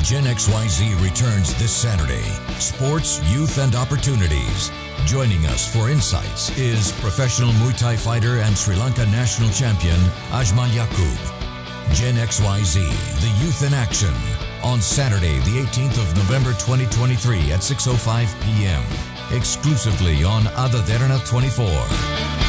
Gen XYZ returns this Saturday. Sports, youth, and opportunities. Joining us for insights is professional Muay Thai fighter and Sri Lanka national champion Ajmal Yaqub. Gen XYZ, the youth in action, on Saturday, the 18th of November 2023 at 6:05 p.m. exclusively on Derana 24.